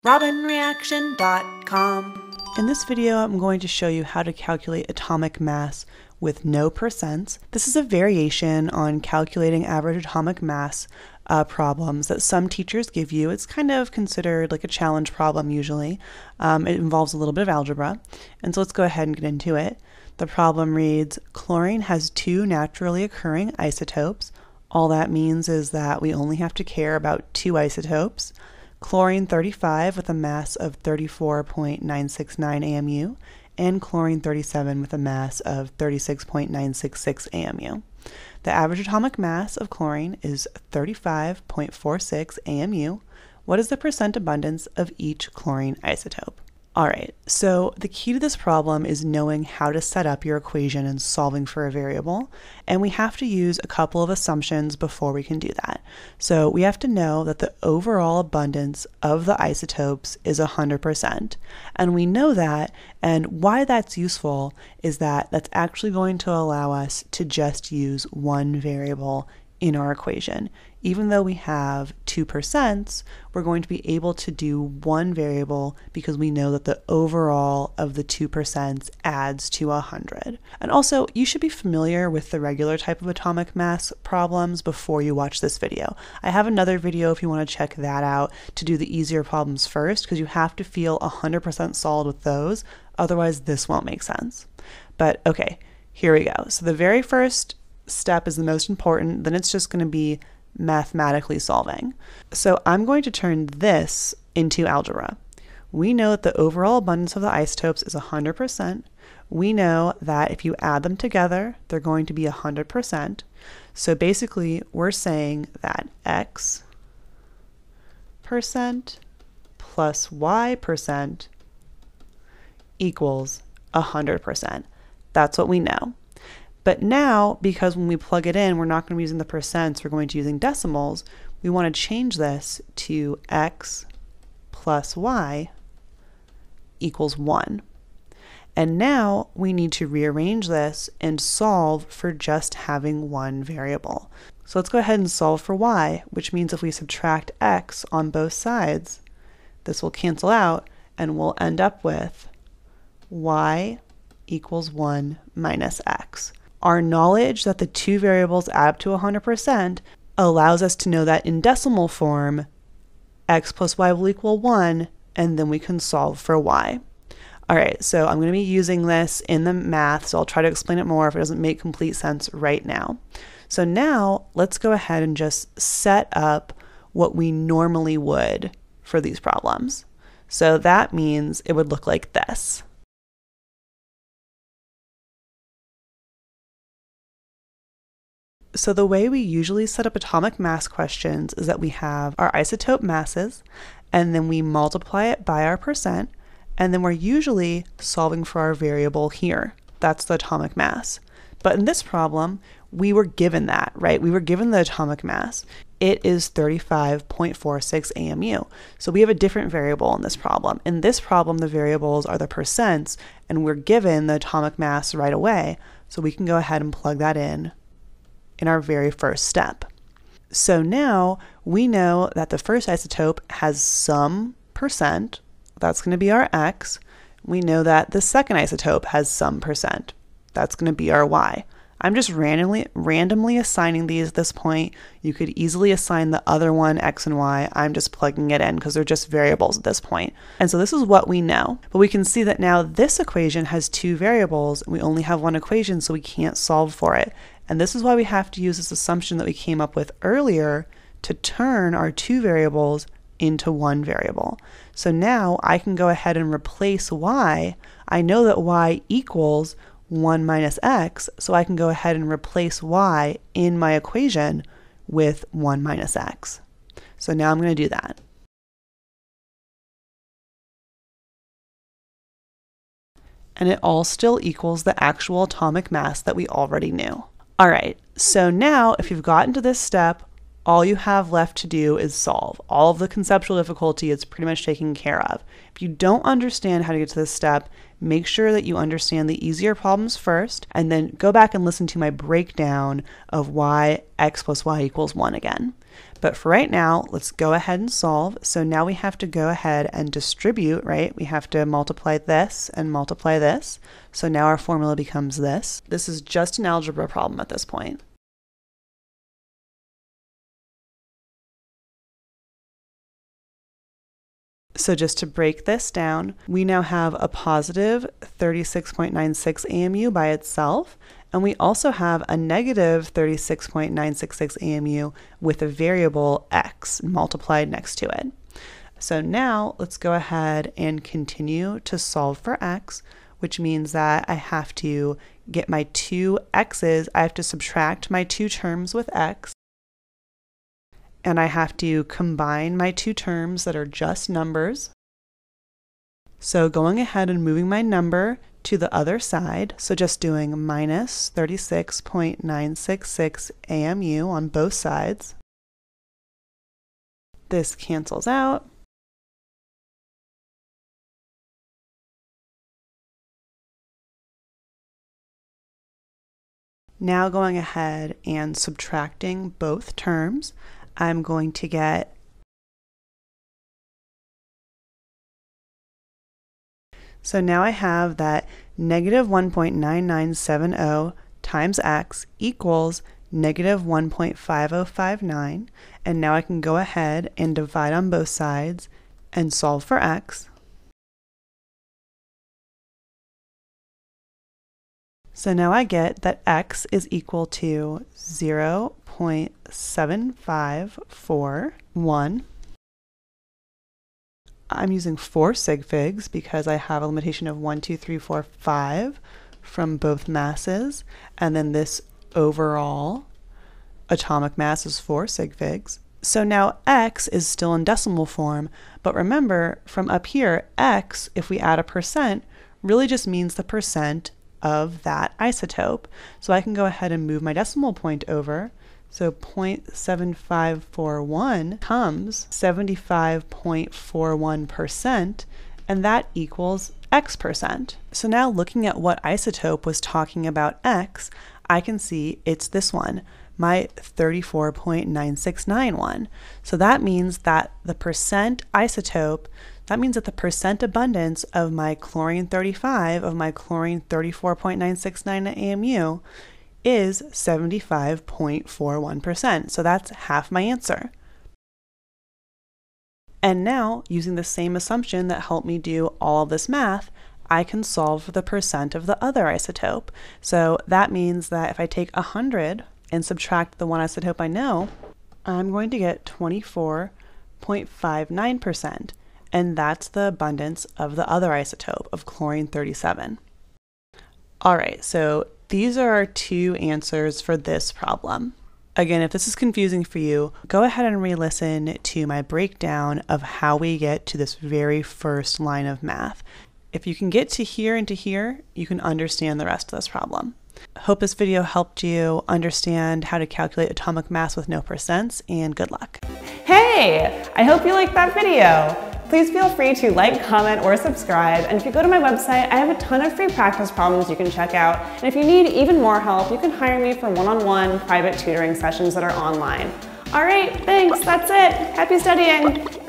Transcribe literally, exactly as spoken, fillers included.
robin reaction dot com. In this video, I'm going to show you how to calculate atomic mass with no percents. This is a variation on calculating average atomic mass uh, problems that some teachers give you. It's kind of considered like a challenge problem usually. Um, it involves a little bit of algebra. And so let's go ahead and get into it. The problem reads, chlorine has two naturally occurring isotopes. All that means is that we only have to care about two isotopes. Chlorine thirty-five with a mass of thirty-four point nine six nine A M U and chlorine thirty-seven with a mass of thirty-six point nine six six A M U. The average atomic mass of chlorine is thirty-five point four six A M U. What is the percent abundance of each chlorine isotope? All right, so the key to this problem is knowing how to set up your equation and solving for a variable, and we have to use a couple of assumptions before we can do that. So we have to know that the overall abundance of the isotopes is one hundred percent, and we know that, and why that's useful is that that's actually going to allow us to just use one variable in our equation. Even though we have two percents, we're going to be able to do one variable because we know that the overall of the two percents adds to one hundred. And also, you should be familiar with the regular type of atomic mass problems before you watch this video. I have another video if you want to check that out to do the easier problems first, because you have to feel one hundred percent solid with those, otherwise this won't make sense. But okay, here we go. So the very first step is the most important, then it's just going to be mathematically solving. So I'm going to turn this into algebra. We know that the overall abundance of the isotopes is one hundred percent. We know that if you add them together, they're going to be one hundred percent. So basically, we're saying that X percent plus Y percent equals one hundred percent. That's what we know. But now, because when we plug it in, we're not going to be using the percents, we're going to be using decimals, we want to change this to X plus Y equals one. And now we need to rearrange this and solve for just having one variable. So let's go ahead and solve for Y, which means if we subtract X on both sides, this will cancel out and we'll end up with Y equals one minus X. Our knowledge that the two variables add up to one hundred percent allows us to know that in decimal form, X plus Y will equal one, and then we can solve for Y. All right, so I'm going to be using this in the math, so I'll try to explain it more if it doesn't make complete sense right now. So now let's go ahead and just set up what we normally would for these problems. So that means it would look like this. So the way we usually set up atomic mass questions is that we have our isotope masses, and then we multiply it by our percent, and then we're usually solving for our variable here. That's the atomic mass. But in this problem, we were given that, right? We were given the atomic mass. It is thirty-five point four six A M U. So we have a different variable in this problem. In this problem, the variables are the percents, and we're given the atomic mass right away. So we can go ahead and plug that in in our very first step. So now we know that the first isotope has some percent. That's going to be our X. We know that the second isotope has some percent. That's going to be our Y. I'm just randomly randomly assigning these at this point. You could easily assign the other one X and Y. I'm just plugging it in because they're just variables at this point. And so this is what we know. But we can see that now this equation has two variables and we only have one equation, so we can't solve for it. And this is why we have to use this assumption that we came up with earlier to turn our two variables into one variable. So now I can go ahead and replace Y. I know that Y equals one minus X, so I can go ahead and replace Y in my equation with one minus X. So now I'm going to do that. And it all still equals the actual atomic mass that we already knew. All right, so now if you've gotten to this step, all you have left to do is solve. All of the conceptual difficulty is pretty much taken care of. If you don't understand how to get to this step, make sure that you understand the easier problems first, and then go back and listen to my breakdown of why x plus y equals one again. But for right now, let's go ahead and solve. So now we have to go ahead and distribute, right? We have to multiply this and multiply this. So now our formula becomes this. This is just an algebra problem at this point. So just to break this down, we now have a positive thirty-six point nine six A M U by itself, and we also have a negative thirty-six point nine six six A M U with a variable x multiplied next to it. So now let's go ahead and continue to solve for x, which means that I have to get my two x's, I have to subtract my two terms with x, and I have to combine my two terms that are just numbers. So going ahead and moving my number to the other side, so just doing minus thirty-six point nine six six A M U on both sides. This cancels out. Now going ahead and subtracting both terms, I'm going to get so now I have that negative one point nine nine seven zero times x equals negative one point five zero five nine, and now I can go ahead and divide on both sides and solve for x. So now I get that x is equal to zero point seven five four one. I'm using four sig figs because I have a limitation of one, two, three, four, five from both masses, and then this overall atomic mass is four sig figs. So now x is still in decimal form, but remember from up here, x, if we add a percent, really just means the percent of that isotope. So I can go ahead and move my decimal point over. So zero point seven five four one becomes seventy-five point four one percent, and that equals x percent. So now looking at what isotope was talking about x, I can see it's this one, my thirty-four point nine six nine one. So that means that the percent isotope, that means that the percent abundance of my chlorine thirty-five, of my chlorine thirty-four point nine six nine A M U, is seventy-five point four one percent. So that's half my answer. And now, using the same assumption that helped me do all of this math, I can solve for the percent of the other isotope. So that means that if I take one hundred and subtract the one isotope I know, I'm going to get twenty-four point five nine percent. And that's the abundance of the other isotope of chlorine thirty-seven. All right, so these are our two answers for this problem. Again, if this is confusing for you, go ahead and re-listen to my breakdown of how we get to this very first line of math. If you can get to here and to here, you can understand the rest of this problem. Hope this video helped you understand how to calculate atomic mass with no percents, and good luck. Hey, I hope you liked that video. Please feel free to like, comment, or subscribe. And if you go to my website, I have a ton of free practice problems you can check out. And if you need even more help, you can hire me for one-on-one private tutoring sessions that are online. All right, thanks, that's it. Happy studying.